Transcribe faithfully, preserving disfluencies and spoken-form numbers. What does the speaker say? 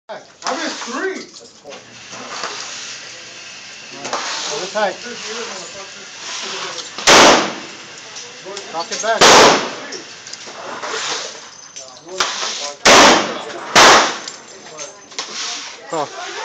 I missed three. Hold it tight. Cock it back. Oh.